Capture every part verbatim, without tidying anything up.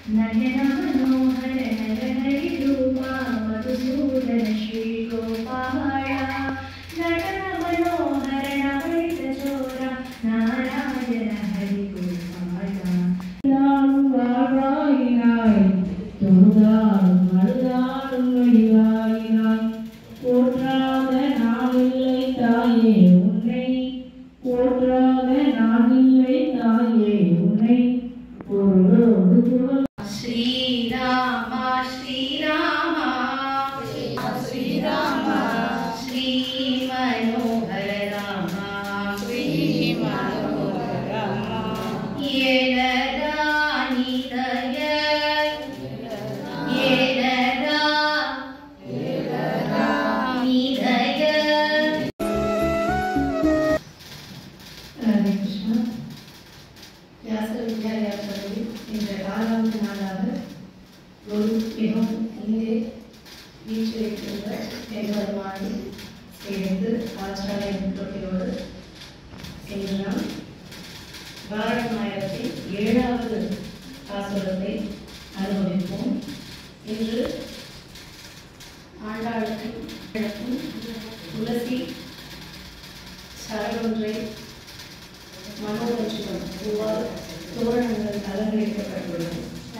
नयन मनोहर नरहरि रूपा मधुसूदन श्री गोपाला नटन मनोहर नवैत चोरा नारायण हरि गोपाला नाम वारायिनाय तुदार मरुदार वडिवायिनाय போற்றாத நாவில்லை தாயே உன்னை போற்றாத நாவில்லை தாயே உன்னை பொருளோடு புகழ் ஸ்ரீராமா ஸ்ரீராமா ஸ்ரீராமா ஸ்ரீ மனோகர ராமா ஸ்ரீ மனோகர ராமா ஏனதா நிதய ஏனதா Golu மிகவும் இங்கே வீற்றிருக்கின்ற பெருமானை சேர்ந்து ஆச்சாரிய முற்றோடு சென்றான். பாரதநாயகத்தின் ஏழாவது பாசுரத்தை அனுபவிப்போம். இன்று ஆண்டாளுக்கும் துளசி சரவொன்றை மனோரஞ்சிதம் பூவால் தோரணங்கள் அலங்கரிக்கப்பட்டுள்ளது.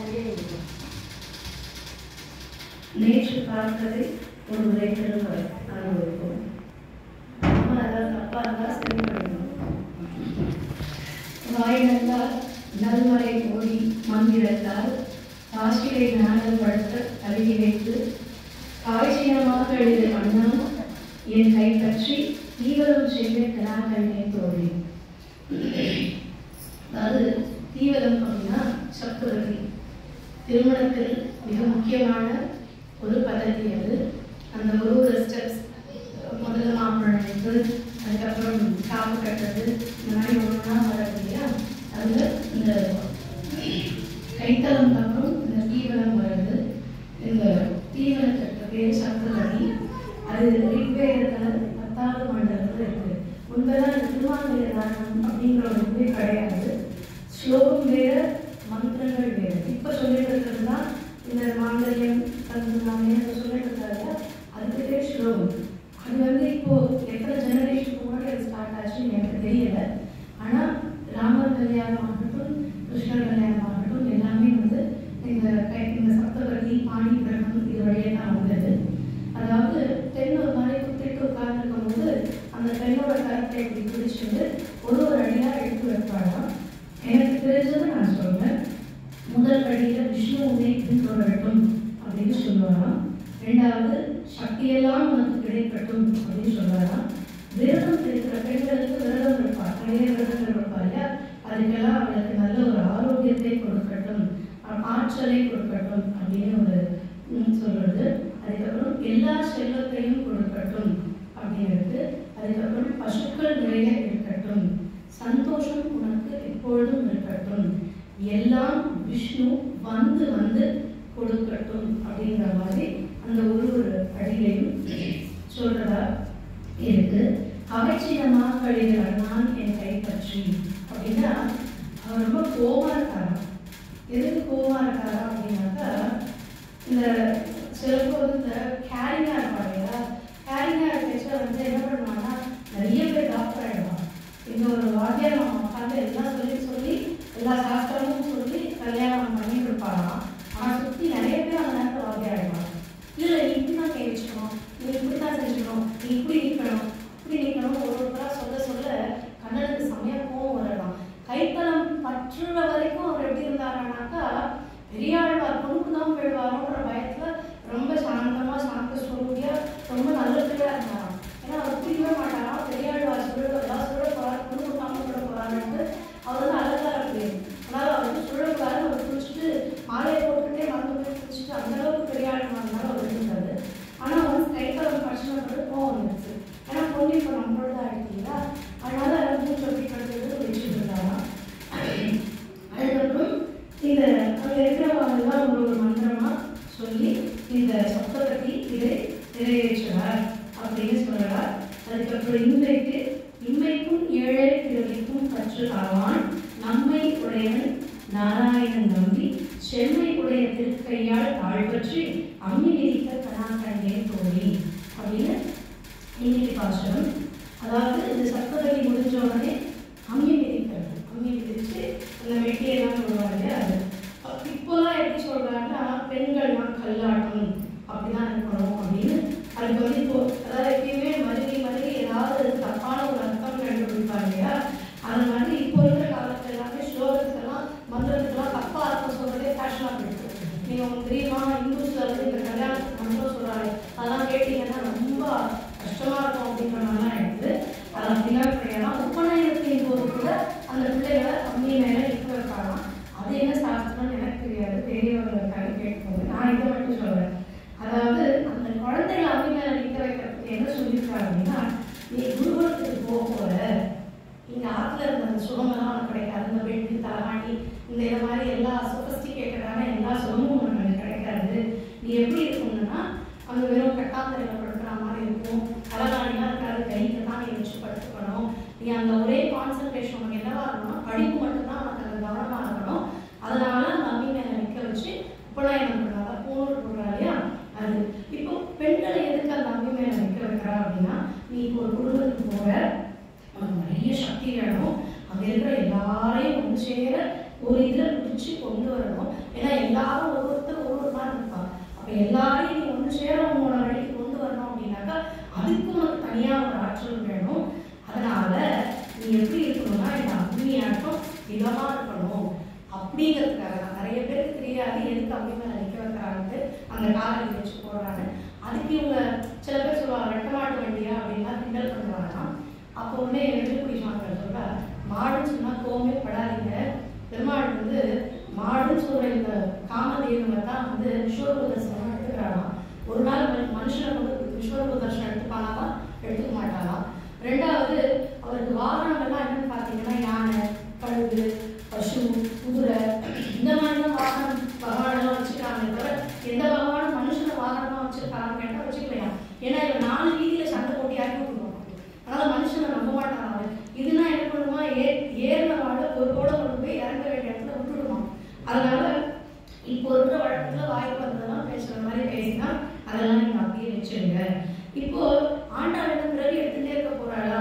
நேற்று பார்த்ததை ஒரு முறை திரும்ப அனுபவிப்போம். அம்மா அதாவது அப்பா இருந்தால் சரி பண்ணணும். வாயினத்தால் நல்மறை ஓடி மந்திரத்தால் காசிலை நாடல் படுத்த அருகி வைத்து காய்ச்சியமாக எழுத அண்ணா என் கைப்பற்றி தீவிரம் செய்த கிராக்கண்ணை தோழி. அதாவது தீவிரம் அப்படின்னா சப்தவதி திருமணத்தில் மிக முக்கியமான ஒரு பദ്ധதி. அது அந்த ஒரு ஒரு ஸ்டெப்ஸ் முதல்ல மாப்பிள்ளை அழைப்பு, அதுக்கப்புறம் காப்பு கட்டுறது, இந்த மாதிரி ஒன்றா வர்றது இல்லையா. அதில் இந்த கைத்தளம் அப்புறம் இந்த தீவனம் வருது. இந்த தீவனத்திற்கு பேர் சப்தவதி. அது ரிக்வேதத்தில் பத்தாவது மண்டலத்தில் இருக்குது. முன்பெல்லாம் இந்த திருமாந்திர தாரணம் அப்படிங்கிற ஒரு இதுவே கிடையாது. ஸ்லோகம் வேறு, மந்திரங்கள் வேறு. இப்போ சொல்லிட்டு இருக்கிறது தான் இந்த மாங்கல்யம் தந்துனாலே அதை சொல்லிட்டு இருக்காங்க. அதுக்கு பேர் ஸ்லோகம். அது வந்து இப்போ எத்தனை ஜெனரேஷன் முன்னாடி அது ஸ்டார்ட் ஆச்சுன்னு எனக்கு தெரியல. ஆனால் ராமர் கல்யாணம் ஆகட்டும், கிருஷ்ணர் கல்யாணம் ஆகட்டும், எல்லாமே வந்து இந்த கை இந்த சப்தவதி பாணி கிரகம் இது வழியே தான் வந்தது. அதாவது பெண் ஒரு மாதிரி குத்திட்டு உட்கார்ந்துருக்கும் போது அந்த பெண்ணோட கருத்தை இப்படி பிடிச்சிட்டு ஒரு ஒரு அடியாக எடுத்து வைப்பாளாம். எனக்கு தெரிஞ்சதை நான் சொல்றேன். முதல் படியில் விஷ்ணு உன்னை பின்தொடரட்டும் அப்படின்னு சொல்லுவாராம். ரெண்டாவது சக்தியெல்லாம் உனக்கு கிடைக்கட்டும் அப்படின்னு சொல்லுவாராம். விரதம் இருக்கிற பெண்களுக்கு விரதம் இருப்பார், நிறைய விரதங்கள் இருப்பார் இல்லையா. அதுக்கெல்லாம் அவளுக்கு நல்ல ஒரு ஆரோக்கியத்தை கொடுக்கட்டும், ஆற்றலை கொடுக்கட்டும் அப்படின்னு ஒரு சொல்றது. அதுக்கப்புறம் எல்லா செல்வத்தையும் கொடுக்கட்டும் அப்படிங்கிறது. அதுக்கப்புறம் பசுக்கள் நிறைய இருக்கட்டும், சந்தோஷம் உனக்கு எப்பொழுதும் இருக்கட்டும், எல்லாம் விஷ்ணு வந்து வந்து கொடுக்கட்டும் அப்படிங்கிற மாதிரி அந்த ஒரு ஒரு அடியிலையும் சொல்றதா இருக்கு. கவர்ச்சியமாக கழிவுகள் நான் என் கைப்பற்றி அப்படின்னா அவர் ரொம்ப கோவமா இருக்காரா. எதுக்கு கோவமா இருக்காரா அப்படின்னாக்கா, இந்த சிலருக்கு வந்து இந்த கேரிங்கா இருப்பாங்க. கேரிங்கா இருக்க வந்து என்ன பண்ணுவாங்கன்னா நிறைய பேர் டாக்டர் ஆகிடுவாங்க. இந்த ஒரு வாத்தியார் நம்ம உட்காந்து எல்லாம் சொல்லி சொல்லி எல்லா சாஸ்திரமும் சொல்லி கல்யாணம் பண்ணி கொடுப்பாராம். ஆனால் சுற்றி நிறைய பேர் அந்த நேரத்தில் வாத்தியார் ஆகிடுவாங்க. இல்லை நீ இப்படி தான் கை வச்சுக்கணும், நீ இப்படி தான் செஞ்சுக்கணும், நீ இப்படி நிற்கணும், இப்படி நிற்கணும் ஒரு ஒருத்தராக சொல்ல சொல்ல கண்ணனுக்கு செம்மையாக கோவம் வரலாம். கைத்தளம் பற்றுற வரைக்கும் அவர் எப்படி இருந்தாரானாக்கா பெரியாழ்வார் பொண்ணு தான் போயிடுவாரோன்ற பயத்தில் ரொம்ப சாந்தமாக சாந்த ஸ்வரூபியாக ரொம்ப நல்ல பிள்ளையாக இருந்தாராம். ஏன்னா அவர் பிடிக்கவே மாட்டாராம். பெரியாழ்வார் சொல்ல எல்லாம் சொல்ல போகிறார், பொண்ணு கொடுக்காம சொல்ல போகிறாருன்ட்டு அவர் வந்து அழகாக பிள்ளைங்க. அதனால் அவர் வந்து சொல்லக்கூடாது. அவர் குளிச்சுட்டு மாலையை போட்டுக்கிட்டே மறந்து போய் குளிச்சுட்டு அந்தளவுக்கு பெரியாழ்வார் இருந்தாலும் அவர் இருந்தார். ஆனால் வந்து கைத்தளம் பற்றினப்பட்டு கோவம் வந்துருச்சு. ஏன்னா பொண்ணு இப்போ நம்மளோட தான் எடுத்தீங்களா, அதனால மூணு சொல்லி கட்டுறது வச்சுட்டு இருந்தாராம். அதுக்கப்புறம் இந்த அங்கே இருக்கிறவங்கெல்லாம் ஒரு ஒரு மந்திரமாக சொல்லி இந்த சப்தவதி இதை நிறைவேற்றுவார் அப்படின்னு சொல்கிறார். அதுக்கப்புறம் திருக்கையால் தாழ் பற்றி அம்மி மிதிக்க கணாக்கண்டேன் தோழி அப்படின்னு இன்னைக்கு பாசுரம். அதாவது இந்த சப்தபதி முடிஞ்ச உடனே அம்மி மிதிக்கிறது, அம்மி மிதிச்சு அந்த மெட்டியெல்லாம் சொல்லுவாங்க. அது இப்போலாம் எப்படி சொல்றாங்கன்னா பெண்கள்லாம் கல்லாட்டம் அப்படிதான் இருக்கணும் அப்படின்னு. அதுக்கு வந்து இப்போ அதாவது எப்பயுமே மருகி மருகி ஏதாவது தப்பான ஒரு அர்த்தம் கண்டுபிடிப்பாங்க இல்லையா, அந்த மாதிரி இப்போ இருக்கிற காலத்துல எல்லாமே ஸ்லோகத்துக்கெல்லாம் மந்திரத்துக்கெல்லாம் தப்பா அர்த்தம் சொல்றதே ஃபேஷனாக போயிருக்கு. நீங்க உங்களுக்கு தெரியுமா, இந்துஸ்ல வந்து இந்த கல்யாணத்துக்கு மந்திரம் சொல்றாங்க, அதெல்லாம் கேட்டீங்கன்னா ரொம்ப கஷ்டமா இருக்கும் அப்படின்ற மாதிரிலாம் இருக்குது. அது அப்படிலாம் கிடையாது. உபநயனத்தின் போது கூட அந்த பிள்ளைகளை அம்மி மேல நிற்க வைப்பாங்க. அது என்ன சாஸ்திரம்னு எனக்கு தெரியாது, பெரியவர்களுக்காக கேட்கும்போது நான் இதை மட்டும் சொல்றேன். அதாவது அந்த குழந்தைகளை அம்மி மேல நிற்க வைக்கிறதுக்கு என்ன சொல்லியிருக்காங்க அப்படின்னா, நீ குருகுலத்துக்கு போக போற, இங்க ஆற்றுல இருந்த அந்த சுகமெல்லாம் உனக்கு கிடைக்காது. இந்த பெட்டி தலகாணி இந்த இதை மாதிரி எல்லா சொபஸ்டிகேட்டடான எல்லா சுகமும் உனக்கு கிடைக்காது. நீ எப்படி இருக்கணும்னா அங்கே வெறும் கட்டாந்தரையில் படுக்கிற மாதிரி இருக்கும், தலகாணிலாம் இருக்காது, கைக்கு தான் நீ வச்சு படுத்துக்கணும். நீ அந்த ஒரே கான்சன்ட்ரேஷன் உனக்கு என்னவா இருக்கணும், படிப்பு மட்டும்தான் உனக்கு அந்த கவனமாக இருக்கணும். அதனால அந்த அம்மி மேலே நிற்க வச்சு உபநயனம் பண்ணுறாங்க, பூணூல் போடுறா இல்லையா அது. இப்போ பெண்களை எதுக்கு அந்த அம்மி மேலே நிற்க வைக்கிறா அப்படின்னா, நீ இப்போ ஒரு குடும்பத்துக்கு போகிற, உனக்கு நிறைய சக்தி வேணும், அங்கே இருக்கிற எல்லாரையும் ஒன்று சேர ஒரு இதில் பிடிச்சி கொண்டு வரணும். ஏன்னா எல்லாரும் ஒவ்வொருத்தர் ஒவ்வொரு மாதிரி இருப்பாங்க. அப்போ எல்லாரையும் நீ ஒன்று சேர உங்களோட வழிக்கு கொண்டு வரணும் அப்படின்னாக்கா அதுக்கு உனக்கு தனியாக ஒரு ஆற்றல் வேணும். அதனால நீ எப்படி இருக்கணும்னா இந்த அக்னியாட்டம் இதமாக இருக்கணும் அப்படிங்கிறதுக்காக தான். நிறைய பேருக்கு தெரியாது எதுக்கு அம்மி மேலே நிற்க வைக்கிறாங்கன்ட்டு அந்த காலை வச்சு போடுறாங்க. அதுக்கு இவங்க சில பேர் சொல்லுவாங்க ரெட்டமாட்டு வண்டியா அப்படின்லாம் கிண்டல் பண்ணுவாங்கன்னா, அப்போ உடனே எழுதிக்குடி சாமிகள் சொல்ல, மாடுன்னு சொன்னால் கோவமே படாதீங்க, பெருமாள் வந்து மாடுன்னு சொல்ற இந்த காமதேவனை தான் வந்து விஸ்வரூப தரிசனம் எடுத்துக்கிறாராம். ஒரு நாள் மனுஷனை வந்து விஸ்வரூப தரிசனம் எடுத்துப்பானா, எடுத்துக்க மாட்டானா. ரெண்டாவது அவருக்கு வாகனங்கள்லாம் என்னன்னு பார்த்தீங்கன்னா யானை, கழுகு, பசு, குதிரை இந்த மாதிரிலாம் வாகனம் பகவானெல்லாம் வச்சுருக்காங்க. தவிர எந்த பகவானும் மனுஷனை வாகனமாக வச்சுருக்காங்கன்னு கேட்டால் வச்சுக்கலையா. ஏன்னா இவன் நாலு வீதியில் சண்டை போட்டி ஆக்கி விட்டுருவாங்க. அதனால மனுஷனை நம்ப மாட்டாங்க. இதுனா என்ன பண்ணுமா, ஏ ஏறின வாழ ஒரு கூட கொண்டு போய் இறங்க வேண்டிய இடத்துல விட்டுடுமா. அதனால இப்போ இருக்கிற வழக்கத்துல வாய்ப்பு வந்ததெல்லாம் பேசுற மாதிரி பேசினா அதெல்லாம் நீங்க அப்படியே வச்சிருங்க. இப்போ ஆண்டாள் பிறகு எடுத்துட்டே இருக்க போறாளா,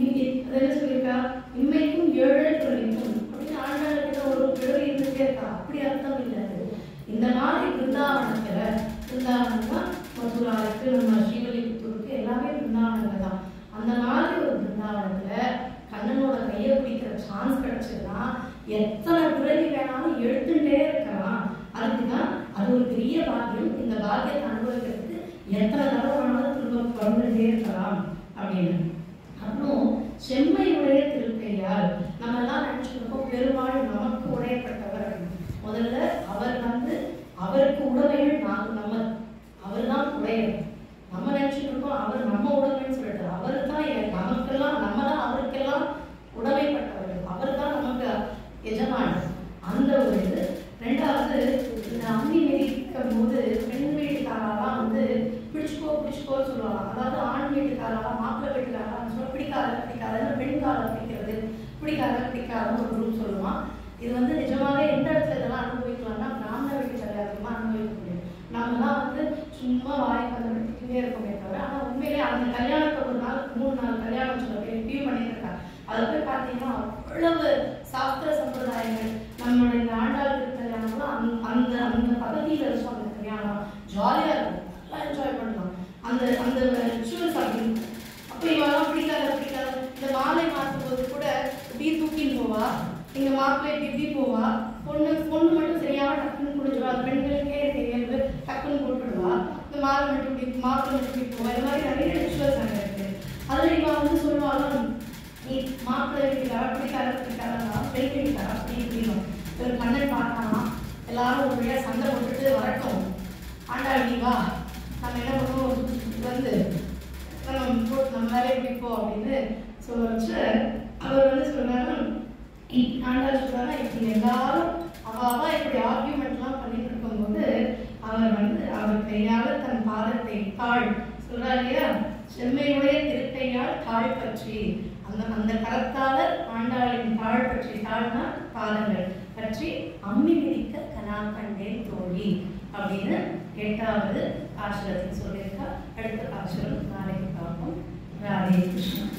அது என்ன சொல்லியிருக்கா, இன்மைக்கும் ஏழு பிறவிக்கும் அப்படின்னு ஆண்டாளுக்கு ஒரு பிறவி இருந்துட்டே இருக்கா. அப்படி அர்த்தம் இல்லை. இந்த மாதிரி பிருந்தாவனத்துல, பிருந்தாவனம்னா மதுரா இருக்கு, நம்ம ஸ்ரீவில்லிபுத்தூருக்கு எல்லாமே பிருந்தாவனங்கள் தான். அந்த மாதிரி ஒரு பிருந்தாவனத்துல கண்ணனோட கையை பிடிக்கிற சான்ஸ் கிடைச்சதுன்னா எத்தனை பிறவி வேணாலும் எடுத்துட்டே இருக்கலாம். அதுக்குதான் அது ஒரு பெரிய பாக்கியம். இந்த பாக்கியத்தை அனுபவிக்கிறதுக்கு எத்தனை தடவை வேணாலும் திரும்ப பிறந்துட்டே இருக்கலாம் அப்படின்னு. அப்புறம் செம்மையுடைய திருக்கையால் நம்ம எல்லாம் நினைச்சிருக்கோம் பெருமாள் நமக்கு உடையப்பட்டவர். முதல்ல அவர் வந்து அவருக்கு உடமைகள் நாங்கள் நம்ம அவர் தான் உடையவர். நம்ம நினைச்சிட்டு இருக்கோம் அவர் நம்ம உடமைன்னு சொல்லிட்டு, அவர் தான் நமக்கெல்லாம், நம்ம தான் அவருக்கெல்லாம் உடமைப்பட்டவர்கள். அவர் தான் நமக்கு எஜமானர். அந்த ஒரு இது. ரெண்டாவது இந்த அம்மி மிதிக்கும் போது பெண் வீட்டுக்காரெல்லாம் வந்து பிடிச்சிக்கோ பிடிச்சிக்கோ சொல்லுவாங்க. அதாவது ஆண் வீட்டுக்காரெல்லாம் மாப்பிள்ளை வீட்டுக்காரெல்லாம் சொல்ல பிடிக்காத பிடிக்காதுன்னு பெண் காலை பிடிக்கிறது, பிடிக்காத பிடிக்காதுன்னு ஒரு குரூப் சொல்லுவான். இது வந்து நிஜமாவே எந்த இடத்துல இதெல்லாம் அனுபவிக்கலாம்னா பிராமண வீட்டு கல்யாணமா அனுபவிக்க முடியும். நம்ம தான் வந்து சும்மா வாய் வந்துட்டே இருக்கோமே தவிர, ஆனால் உண்மையிலே அந்த கல்யாணத்தை ஒரு நாள் மூணு நாள் கல்யாணம் சொல்ல போய் ரிவ்யூ பண்ணியிருக்காங்க. அதை போய் பார்த்தீங்கன்னா அவ்வளவு சாஸ்திர சம்பிரதாயங்கள். நம்மளோட இந்த ஆண்டாள் கல்யாணம்லாம் அந் அந்த அந்த பகுதியில் இருக்கும். அந்த கல்யாணம் ஜாலியாக இருக்கும், நல்லா என்ஜாய் பண்ணலாம். அந்த அந்த ரிச்சுவல்ஸ் அப்படி இருக்கும். அப்போ இவெல்லாம் பிடிக்காத பிடிக்காத இந்த மாலை மாற்றும் போது கூட இப்படி தூக்கின்னு போவா, இங்கே மாப்பிள்ளை இப்படி இப்படி போவா, பொண்ணு பொண்ணு மட்டும் சரியாக டக்குன்னு குடிச்சிடுவா. அந்த பெண்களுக்கே தெரியாது, டக்குன்னு போட்டுடுவா. இந்த மாலை மட்டும் இப்படி மாப்பிள்ளை மட்டும் இப்படி போவா. இது மாதிரி நிறைய ரிச்சுவல்ஸ் அங்கே இருக்குது. அதில் இவன் வந்து சொல்லுவாங்க, நீ மாப்பிள்ளை வீட்டுக்காரா பிடிக்காத பிடிக்காதா பெண் வீட்டுக்காரா அப்படி இப்படின்னு ஒரு கண்ணன் பார்த்தானா எல்லாரும் ஒரு வழியாக சண்டை போட்டுட்டு வரட்டும், ஆண்டாள் நீ வா, நம்ம என்ன பண்ணுவோம் வந்து நம்ம போட்டு நம்ம வேலையை பிடிப்போம் அப்படின்னு சொல்ல வச்சு அவர் வந்து சொல்றாரு. ஆண்டாள் சொல்றாங்க, இப்படி எல்லாரும் அவாவா இப்படி ஆர்கியூமெண்ட்லாம் பண்ணிட்டு இருக்கும்போது அவர் வந்து அவர் கையால் தன் பாதத்தை தாழ் சொல்றாரு இல்லையா, செம்மையுடைய திருக்கையால் தாழ் பற்றி அந்த அந்த கரத்தால ஆண்டாளின் தாழ் பற்றி, தாழ்னா பாதங்கள் பற்றி அம்மி மிதிக்க கனா கண்டேன் தோழி அப்படின்னு எட்டாவது பாசுரத்தில் சொல்லியிருக்கா. அடுத்த பாசுரம் நாளைக்கு பார்ப்போம். ராதே கிருஷ்ணா.